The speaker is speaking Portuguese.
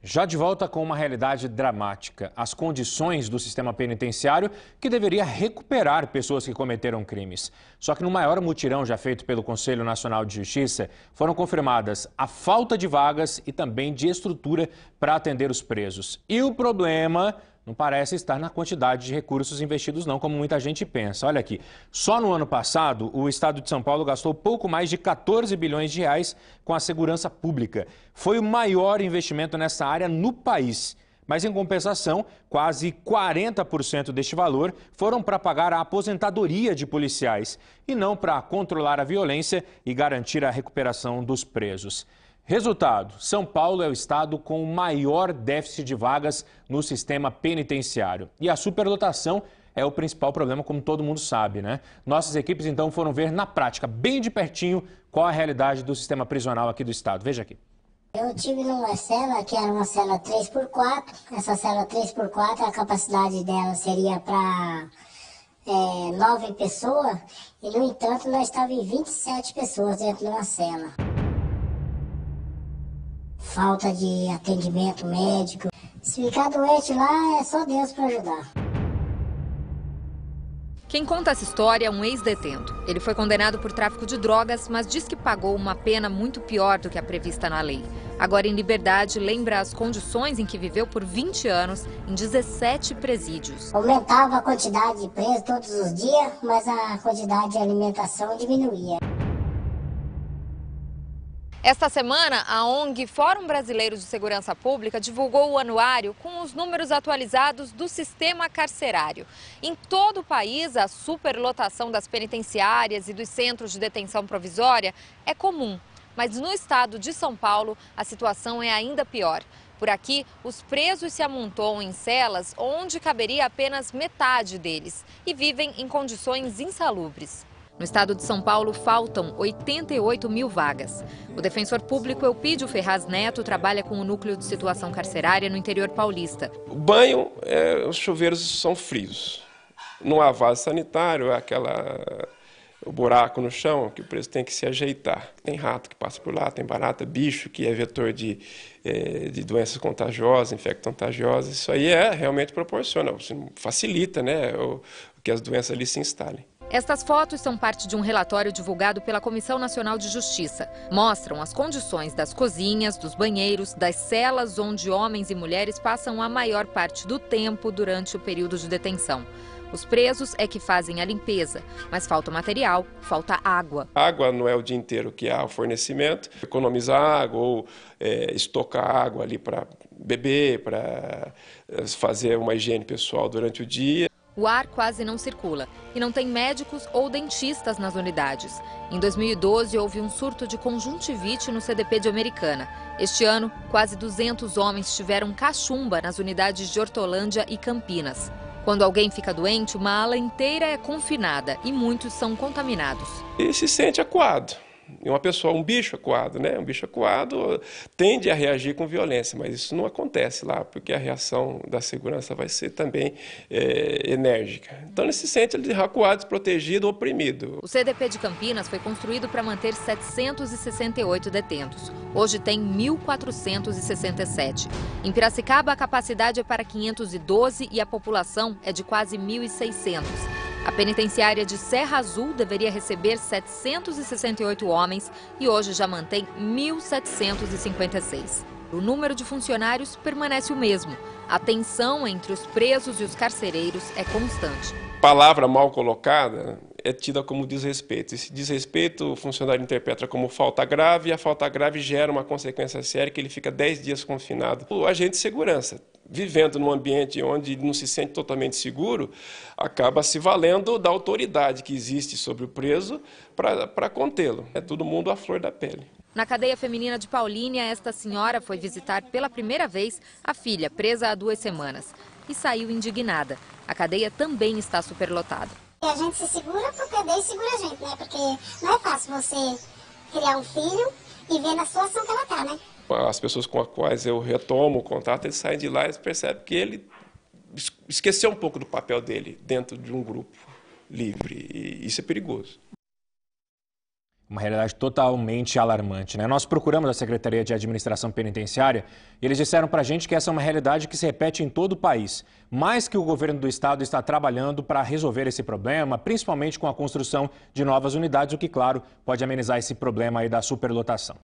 Já de volta com uma realidade dramática, as condições do sistema penitenciário que deveria recuperar pessoas que cometeram crimes. Só que no maior mutirão já feito pelo Conselho Nacional de Justiça, foram confirmadas a falta de vagas e também de estrutura para atender os presos. E o problema não parece estar na quantidade de recursos investidos não, como muita gente pensa. Olha aqui, só no ano passado, o estado de São Paulo gastou pouco mais de 14 bilhões de reais com a segurança pública. Foi o maior investimento nessa área no país. Mas, em compensação, quase 40% deste valor foram para pagar a aposentadoria de policiais e não para controlar a violência e garantir a recuperação dos presos. Resultado, São Paulo é o estado com o maior déficit de vagas no sistema penitenciário. E a superlotação é o principal problema, como todo mundo sabe, né? Nossas equipes, então, foram ver na prática, bem de pertinho, qual a realidade do sistema prisional aqui do estado. Veja aqui. Eu tive numa cela, que era uma cela 3x4. Essa cela 3x4, a capacidade dela seria para 9 pessoas. E, no entanto, nós estávamos em 27 pessoas dentro de uma cela. Falta de atendimento médico. Se ficar doente lá, é só Deus para ajudar. Quem conta essa história é um ex-detento. Ele foi condenado por tráfico de drogas, mas diz que pagou uma pena muito pior do que a prevista na lei. Agora em liberdade, lembra as condições em que viveu por 20 anos em 17 presídios. Aumentava a quantidade de presos todos os dias, mas a quantidade de alimentação diminuía. Esta semana, a ONG Fórum Brasileiro de Segurança Pública divulgou o anuário com os números atualizados do sistema carcerário. Em todo o país, a superlotação das penitenciárias e dos centros de detenção provisória é comum. Mas no estado de São Paulo, a situação é ainda pior. Por aqui, os presos se amontoam em celas onde caberia apenas metade deles e vivem em condições insalubres. No estado de São Paulo, faltam 88 mil vagas. O defensor público Eupídio Ferraz Neto trabalha com o núcleo de situação carcerária no interior paulista. O banho, os chuveiros são frios. Não há vaso sanitário, o buraco no chão que o preso tem que se ajeitar. Tem rato que passa por lá, tem barata, bicho que é vetor de doenças contagiosas, infecto-contagiosas. Isso aí realmente proporciona, facilita, né, que as doenças ali se instalem. Estas fotos são parte de um relatório divulgado pela Comissão Nacional de Justiça. Mostram as condições das cozinhas, dos banheiros, das celas onde homens e mulheres passam a maior parte do tempo durante o período de detenção. Os presos é que fazem a limpeza, mas falta material, falta água. A água não é o dia inteiro que há o fornecimento. Economizar água ou estocar água ali para beber, para fazer uma higiene pessoal durante o dia. O ar quase não circula e não tem médicos ou dentistas nas unidades. Em 2012, houve um surto de conjuntivite no CDP de Americana. Este ano, quase 200 homens tiveram cachumba nas unidades de Hortolândia e Campinas. Quando alguém fica doente, uma ala inteira é confinada e muitos são contaminados. E se sente acuado. E uma pessoa, um bicho acuado, né? Um bicho acuado tende a reagir com violência, mas isso não acontece lá, porque a reação da segurança vai ser também enérgica. Então ele se sente acuado, desprotegido, oprimido. O CDP de Campinas foi construído para manter 768 detentos. Hoje tem 1.467. Em Piracicaba, a capacidade é para 512 e a população é de quase 1.600. A penitenciária de Serra Azul deveria receber 768 homens e hoje já mantém 1.756. O número de funcionários permanece o mesmo. A tensão entre os presos e os carcereiros é constante. Palavra mal colocada é tida como desrespeito. Esse desrespeito o funcionário interpreta como falta grave e a falta grave gera uma consequência séria que ele fica 10 dias confinado. O agente de segurança, vivendo num ambiente onde não se sente totalmente seguro, acaba se valendo da autoridade que existe sobre o preso para contê-lo. É todo mundo à flor da pele. Na cadeia feminina de Paulínia, esta senhora foi visitar pela primeira vez a filha, presa há 2 semanas, e saiu indignada. A cadeia também está superlotada. A gente se segura porque Deus segura a gente, né? Porque não é fácil você criar um filho e ver na situação que ela está, né? As pessoas com as quais eu retomo o contato, eles saem de lá e percebem que ele esqueceu um pouco do papel dele dentro de um grupo livre. E isso é perigoso. Uma realidade totalmente alarmante, né? Nós procuramos a Secretaria de Administração Penitenciária e eles disseram para a gente que essa é uma realidade que se repete em todo o país, mas que o governo do estado está trabalhando para resolver esse problema, principalmente com a construção de novas unidades, o que, claro, pode amenizar esse problema aí da superlotação.